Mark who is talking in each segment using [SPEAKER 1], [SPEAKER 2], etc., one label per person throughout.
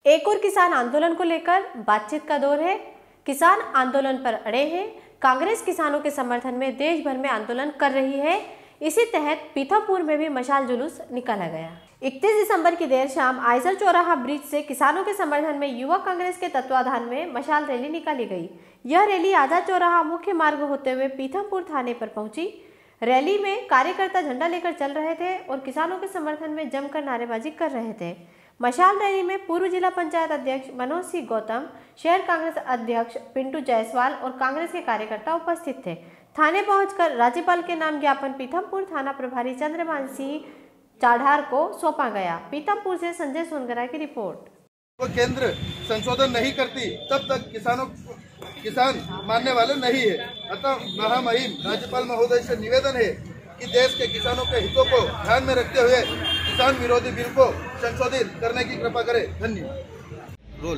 [SPEAKER 1] एक और किसान आंदोलन को लेकर बातचीत का दौर है। किसान आंदोलन पर अड़े हैं। कांग्रेस किसानों के समर्थन में देश भर में आंदोलन कर रही है। इसी तहत पीथमपुर में भी मशाल जुलूस निकाला गया। 31 दिसंबर की देर शाम आइजल चौराहा ब्रिज से किसानों के समर्थन में युवा कांग्रेस के तत्वाधान में मशाल रैली निकाली गई। यह रैली आजाद चौराहा मुख्य मार्ग होते हुए पीथमपुर थाने पर पहुंची। रैली में कार्यकर्ता झंडा लेकर चल रहे थे और किसानों के समर्थन में जमकर नारेबाजी कर रहे थे। मशाल रैली में पूर्व जिला पंचायत अध्यक्ष मनोज सिंह गौतम, शहर कांग्रेस अध्यक्ष पिंटू जायसवाल और कांग्रेस के कार्यकर्ता उपस्थित थे। थाने पहुंचकर राज्यपाल के नाम ज्ञापन पीथमपुर थाना प्रभारी चंद्रमान सिंह चाढ़ार को सौंपा गया। पीथमपुर से संजय सोनगरा की रिपोर्ट।
[SPEAKER 2] वो केंद्र संशोधन नहीं करती तब तक किसान मानने वाले नहीं है। अतः महामहिम राज्यपाल महोदय से निवेदन है कि देश के किसानों के हितों को ध्यान में रखते हुए किसान विरोधी बिल को संशोधित करने की कृपा करें। धन्यवाद।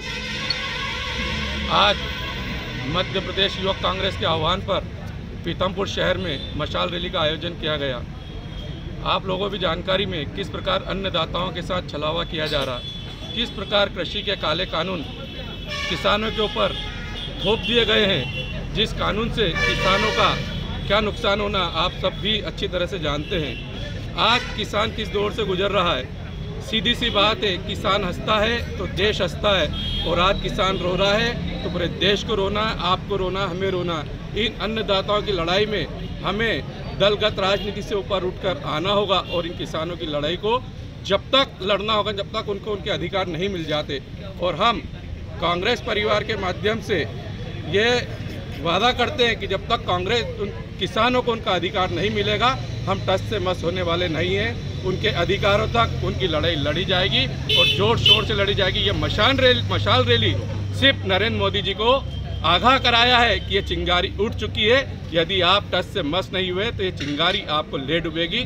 [SPEAKER 3] आज मध्य प्रदेश युवक कांग्रेस के आह्वान पर पीथमपुर शहर में मशाल रैली का आयोजन किया गया। आप लोगों भी जानकारी में किस प्रकार अन्नदाताओं के साथ छलावा किया जा रहा, किस प्रकार कृषि के काले कानून किसानों के ऊपर थोप दिए गए हैं, जिस कानून से किसानों का क्या नुकसान होना आप सब भी अच्छी तरह से जानते हैं। आज किसान किस दौर से गुजर रहा है। सीधी सी बात है, किसान हंसता है तो देश हंसता है, और आज किसान रो रहा है तो पूरे देश को रोना है, आपको रोना, हमें रोना। इन अन्नदाताओं की लड़ाई में हमें दलगत राजनीति से ऊपर उठकर आना होगा और इन किसानों की लड़ाई को जब तक लड़ना होगा जब तक उनको उनके अधिकार नहीं मिल जाते। और हम कांग्रेस परिवार के माध्यम से ये वादा करते हैं कि जब तक कांग्रेस किसानों को उनका अधिकार नहीं मिलेगा, हम टस से मस होने वाले नहीं हैं। उनके अधिकारों तक उनकी लड़ाई लड़ी जाएगी और जोर शोर से लड़ी जाएगी। ये मशाल रैली सिर्फ नरेंद्र मोदी जी को आगाह कराया है कि ये चिंगारी उठ चुकी है। यदि आप टस से मस नहीं हुए तो ये चिंगारी आपको ले डूबेगी।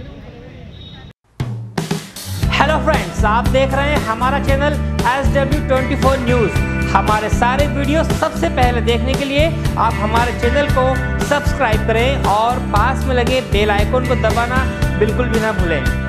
[SPEAKER 4] हेलो फ्रेंड्स, आप देख रहे हैं हमारा चैनल SW24 न्यूज़। हमारे सारे वीडियो सबसे पहले देखने के लिए आप हमारे चैनल को सब्सक्राइब करें और पास में लगे बेल आइकन को दबाना बिल्कुल भी ना भूलें।